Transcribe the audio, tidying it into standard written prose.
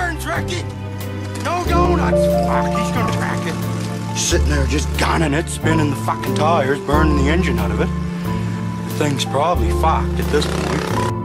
burns, Ricky! No donuts! Fuck, he's gonna wreck it. Sitting there just gunning it, spinning the fucking tires, burning the engine out of it. The thing's probably fucked at this point.